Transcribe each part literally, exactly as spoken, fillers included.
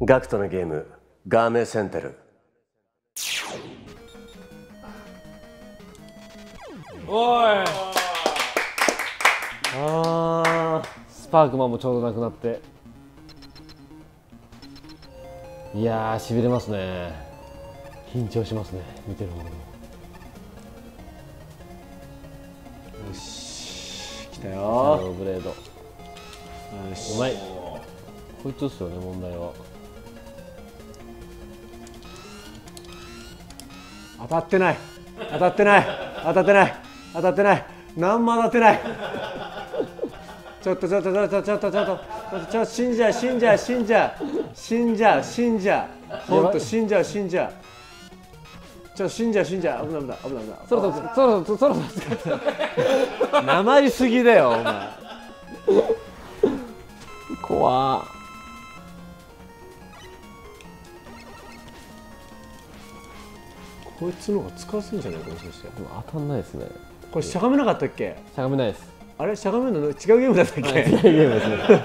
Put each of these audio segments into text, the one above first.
ガクトのゲームガーメセンテル。 おい、あー、スパークマンもちょうどなくなって、いやーしびれますね。緊張しますね、見てる方も。 よし、来たシャよ。 ドウブレード、 よし、 うまい。こいつですよね、問題は。 当たってない、当たってない、当たってない、当たってない、何も当たってない。ちょっとちょっとちょっとちょっとちょっとちょっとちょっと死んじゃう死んじゃう死んじゃう死んじゃう死んじゃう、ほんと死んじゃう死んじゃう、ちょっと死んじゃう死んじゃう、危ない危ない危ない危ない。 そろそろそろそろそろそろなまりすぎだよお前。 怖ー。 こいつの方が使わせんじゃないかもしかして。 でも当たんないですね。 これしゃがめなかったっけ？ しゃがめないです。 あれしゃがめるの違うゲームだったっけ？ 違うゲームですね。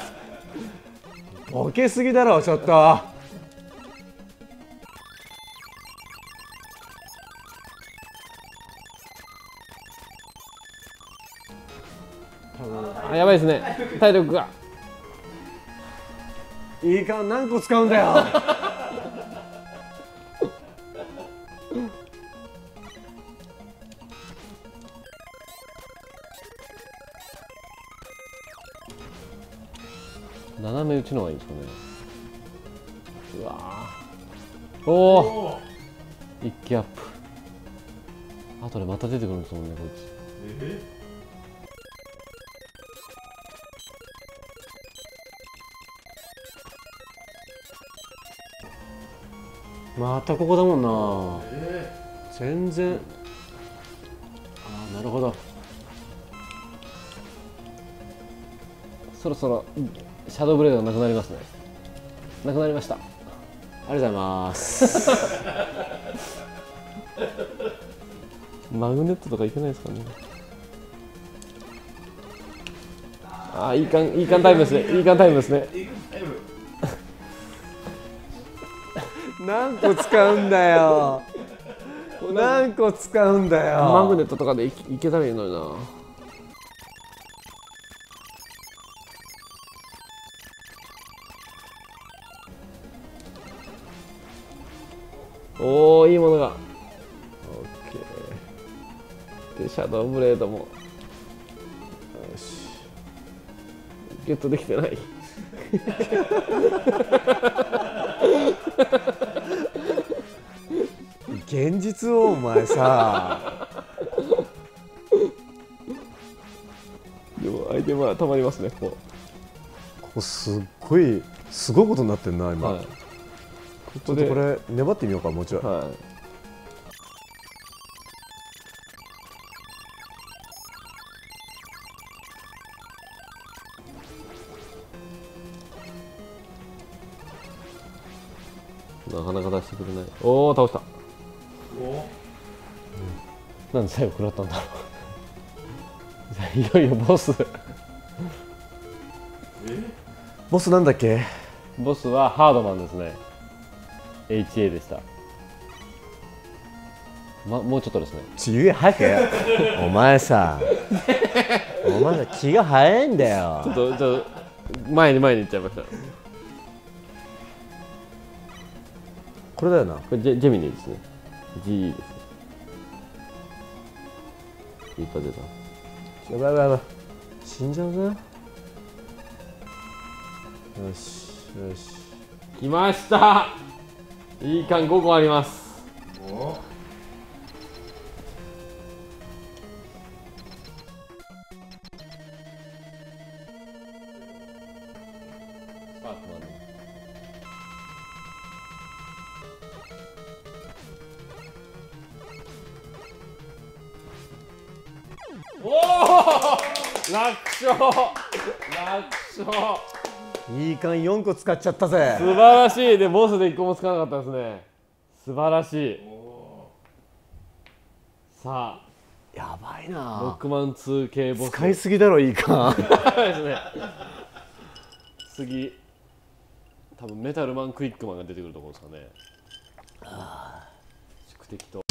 ボケすぎだろちょっと。あ、 あ、やばいですね、体力が。 いいか何個使うんだよ。 斜め打ちの方がいいですかね。うわー、おお、一気アップ。あとでまた出てくるんですもんね、こいつ。 またここだもんな。全然。ああ、なるほど。 そろそろシャドウブレードがなくなりますね。なくなりました。 ありがとうございます。 マグネットとかいけないですかね。ああ、いい感いい感タイムですね。いい感タイムですね。 何個使うんだよ。何個使うんだよ。 マグネットとかでいいけたらいいのにな。おお、いいものが。オッケー。でシャドウブレードもよしゲットできてない。 現実をお前さ。 でもアイテムはたまりますね。こここすっごいすごいことになってんな今。 こ、はい、こちょっとこれ粘ってみようかもうちょい。 はい。なかなか出してくれない。おお、倒した。なんで最後食らったんだろう。いよいよボス。 ボスなんだっけ？ ボスはハードマンですね。エイチエー でした。ま、もうちょっとですね。 ちゆえ早くや。お前さ。お前さ気が早いんだよ。 ちょっと、ちょっと前に前に行っちゃいました。 これだよな。 これジェ、ジェミニーですね。ジー ですね。いっぱい出た。 やばいやばいやばい。死んじゃうぜ。よしよし。 来ました。いい感ごこあります。スパークマンね。おお、楽勝、楽勝。 いい感よんこ使っちゃったぜ。 素晴らしい。でボスでいっこもつかなかったですね。素晴らしい。さあ、 やばいロッな。 クマンツー系ボス使いすぎだろいい感。 ですね。次多分メタルマンクイックマンが出てくるところですかね。宿敵と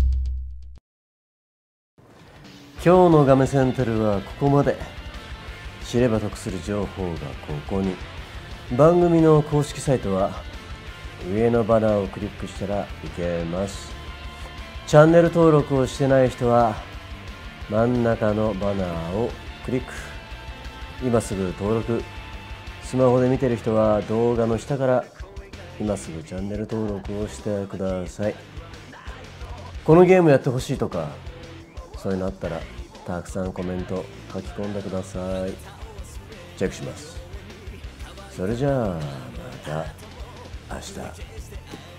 今日のガメセンテルはここまで。知れば得する情報がここに。番組の公式サイトは上のバナーをクリックしたらいけます。チャンネル登録をしてない人は真ん中のバナーをクリック。今すぐ登録。スマホで見てる人は動画の下から今すぐチャンネル登録をしてください。このゲームやってほしいとかそういうのあったらたくさんコメント書き込んでください。チェックします。それじゃあまた明日。